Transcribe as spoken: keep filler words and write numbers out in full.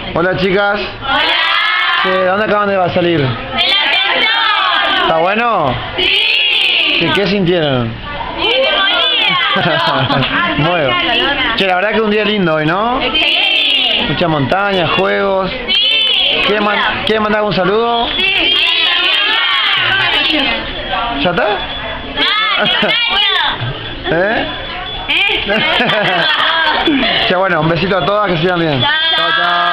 Hola chicas. Hola. ¿De dónde acaban de salir? ¡De la Ascensión! ¿Está bueno? Sí. ¿Qué, qué sintieron? Muy bien. Che, la verdad que un día lindo hoy, ¿no? Sí. Muchas montañas, juegos. Sí. ¿Quieren man ¿quieren mandar un saludo? Sí. ¿Ya está? ¿Eh? ¿Eh? Che, bueno, un besito a todas, que sigan bien. Chao, chao.